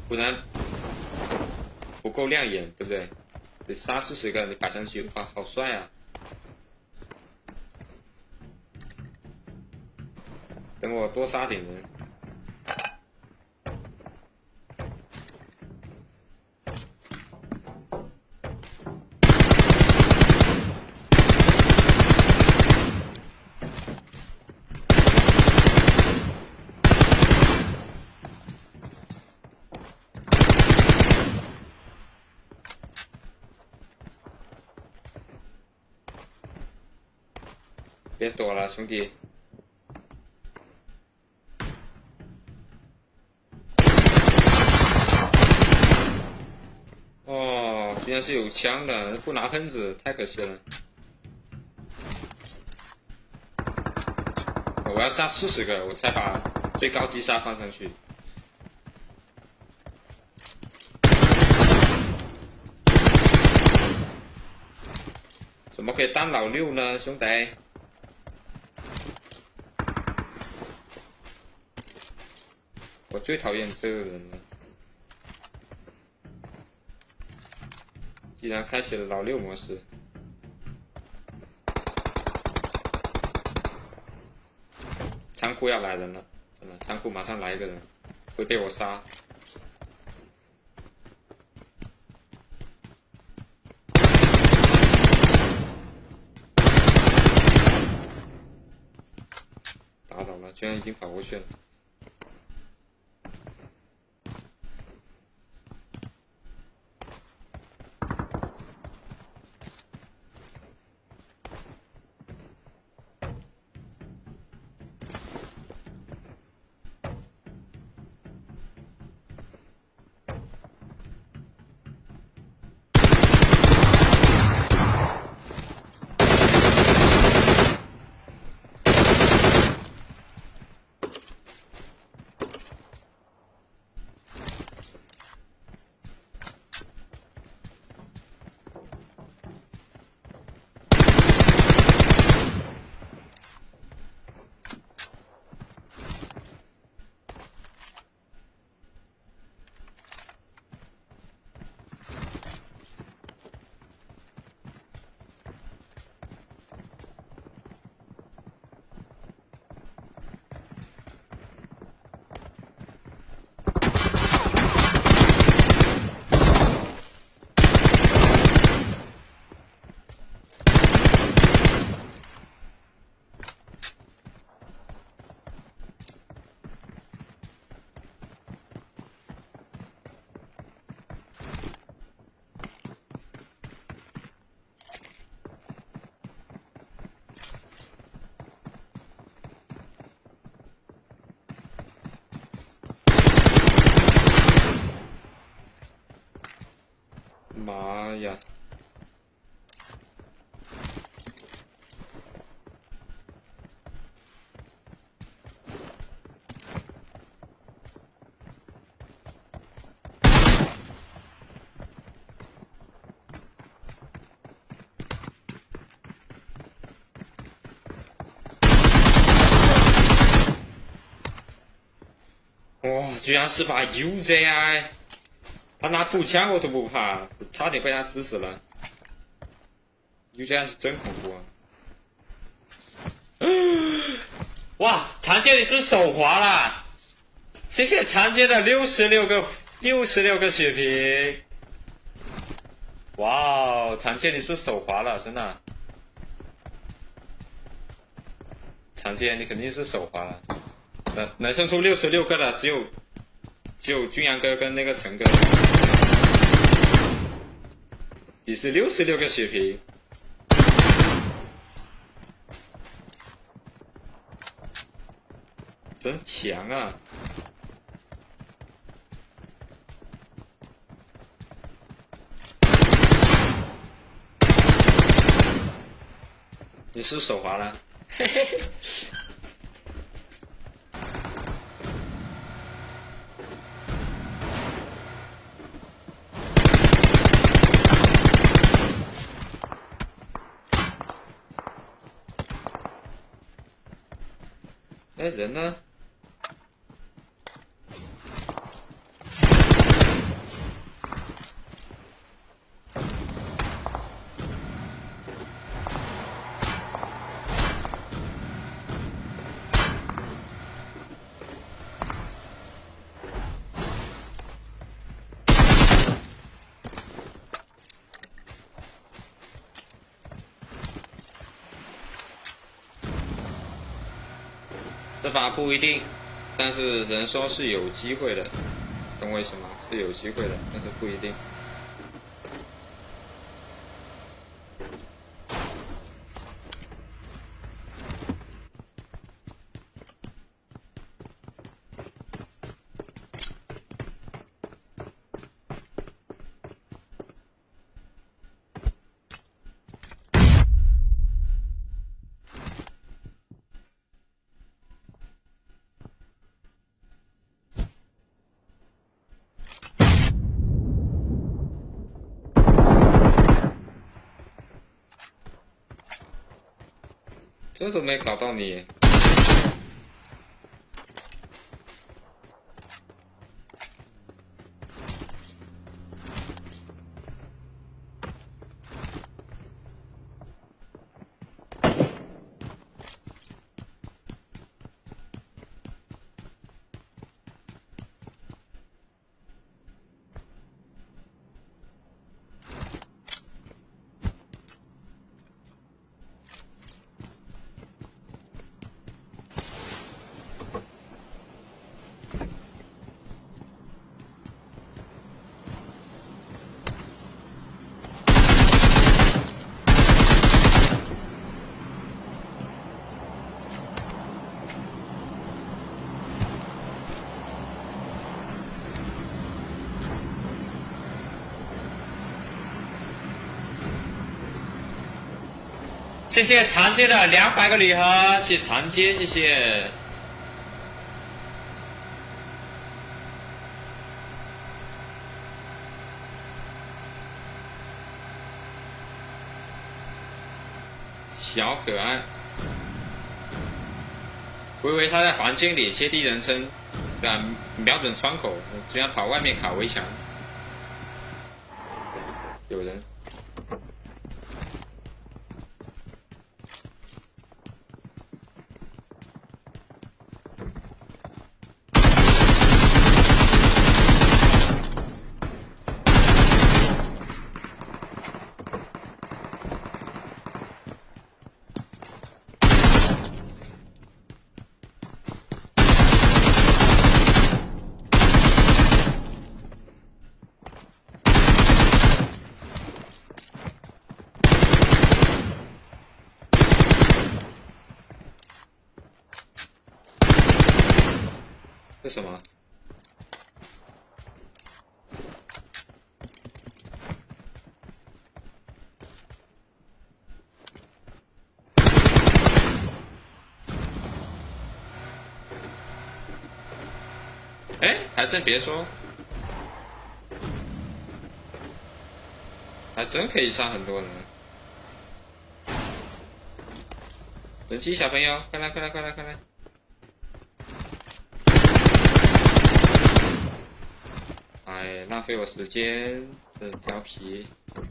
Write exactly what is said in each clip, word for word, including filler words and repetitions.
不然不够亮眼，对不对？得杀四十个，你摆上去，哇，好帅啊！等我多杀点人。别躲了，兄弟！哦，居然是有枪的，不拿喷子太可惜了。我要杀四十个，我才把最高击杀放上去。怎么可以当老六呢，兄弟？我最讨厌这个人了。既然开启了老六模式，仓库要来人了，真的，仓库马上来一个人，会被我杀。打倒了，居然已经跑过去了。妈呀！哇，居然是把 U Z I！ 他拿步枪我都不怕，差点被他支死了。U Z I 是真恐怖啊！哇，常见你是手滑了，谢谢常见的六十六个六十六个血瓶。哇哦，常见你是手滑了，真的。常见你肯定是手滑了，能能生出六十六个的只有只有君阳哥跟那个陈哥。你是六十六个血瓶，真强啊！你是手滑了，嘿嘿嘿。哎，人呢？ 这把不一定，但是人说是有机会的，懂我意思吗？是有机会的，但是不一定。这都没搞到你。谢谢长街的两百个礼盒，谢谢长街，谢谢。小可爱，我以为他在房间里切第一人称，对吧？瞄准窗口，居然跑外面卡围墙。有人。这什么？哎，还真别说，还真可以杀很多人。人机小朋友，快来快来快来快来！哎，浪费我时间，真调皮。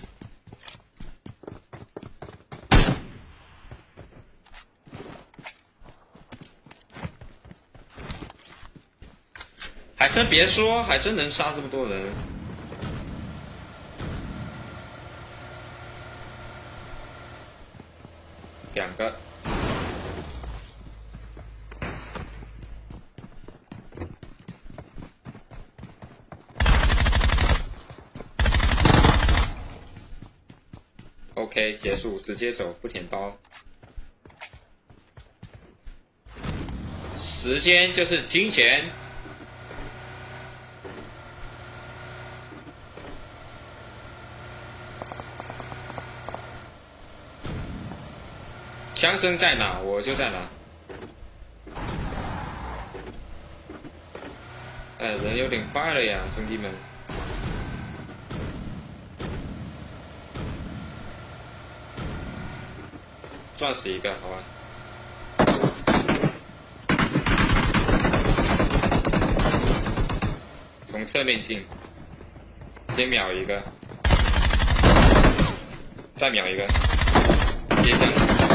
还真别说，还真能杀这么多人。两个。OK， 结束，直接走，不舔包。时间就是金钱。枪声在哪，我就在哪。哎，人有点快了呀，兄弟们。撞死一个，好吧。从侧面进，先秒一个，再秒一个，接上。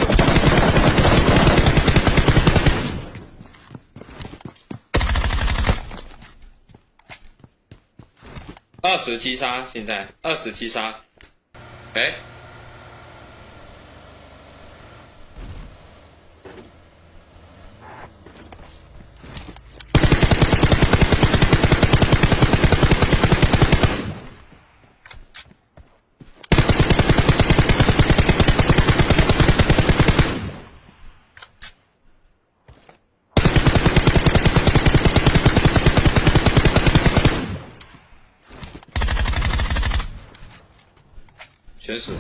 二十七杀，现在二十七杀，哎。 全死。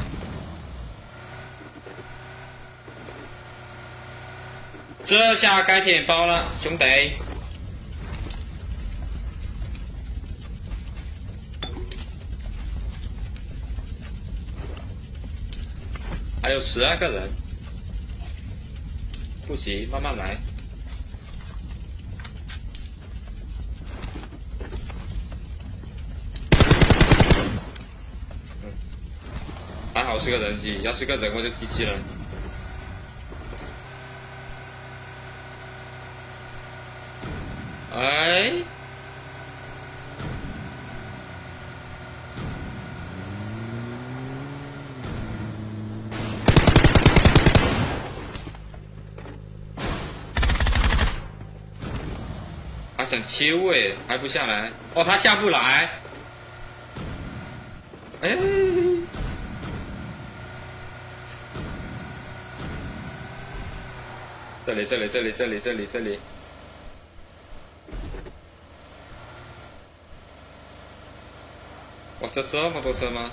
这下该舔包了，兄弟。还有十二个人，不急，慢慢来。嗯，还好是个人机，要是个人我就 G G 了。哎。 他想切位，还不下来。哦，他下不来。哎，这里，这里，这里，这里，这里，这里。哇，这这么多车吗？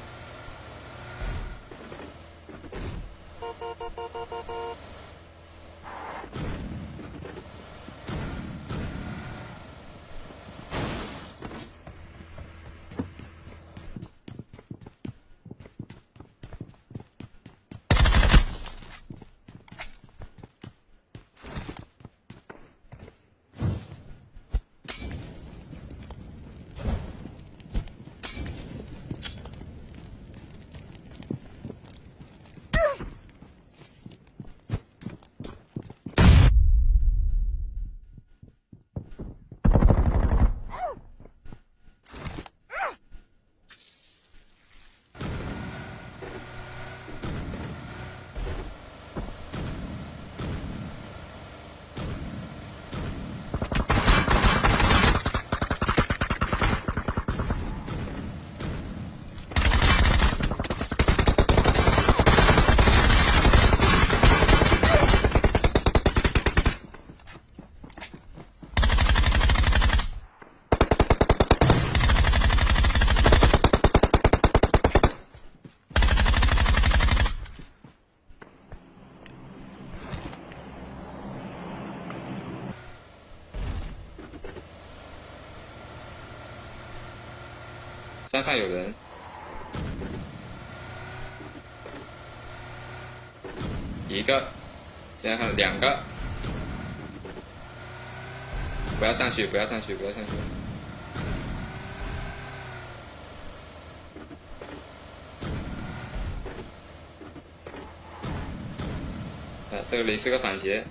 山上有人，一个，现在看两个，不要上去，不要上去，不要上去。啊，这里是个反斜。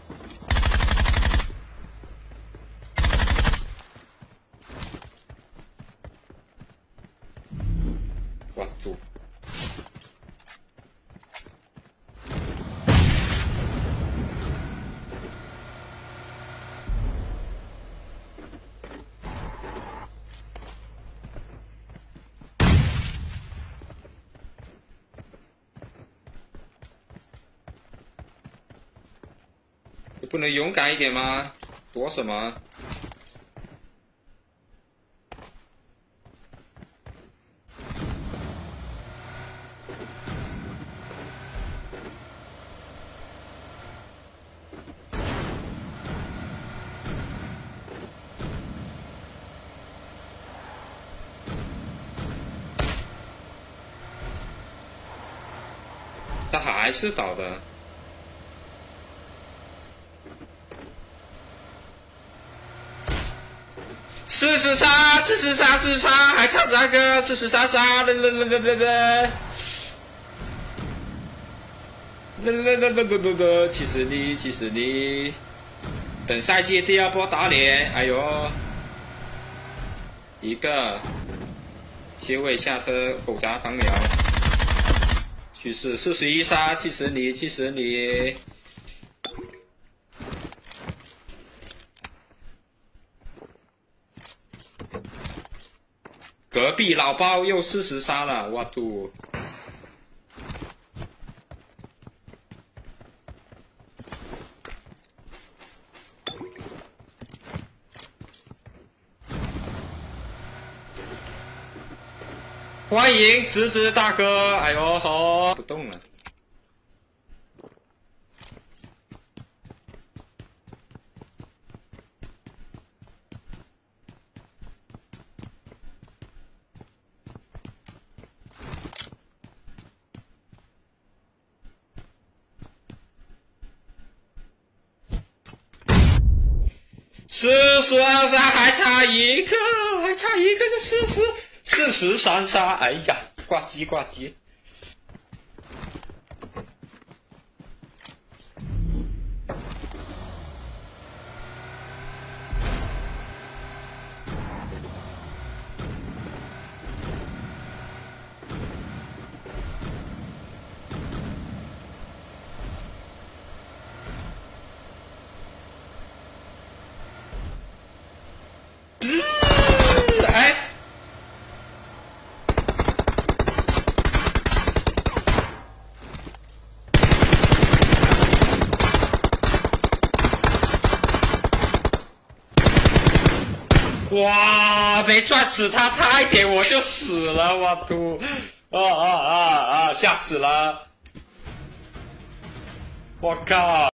哇，堵！你不能勇敢一点吗？躲什么？ 他还是倒的。四十杀，四十杀，四十杀，还差三个，四十杀杀，啦啦啦啦啦啦。啦啦啦啦啦啦啦！其实你，其实你，本赛季第二波打脸，哎呦，一个切位下车狗杂防秒。 去世四十一杀，其实你，其实你，隔壁老包又四十杀了，我嘟！ 欢迎直直大哥！哎呦吼，不动了。四十二杀还差一个，还差一个就四十，四十三杀，哎呀，挂机挂机。哎，哇！没撞死他，差一点我就死了，我吐！啊啊啊啊！吓死了！我靠！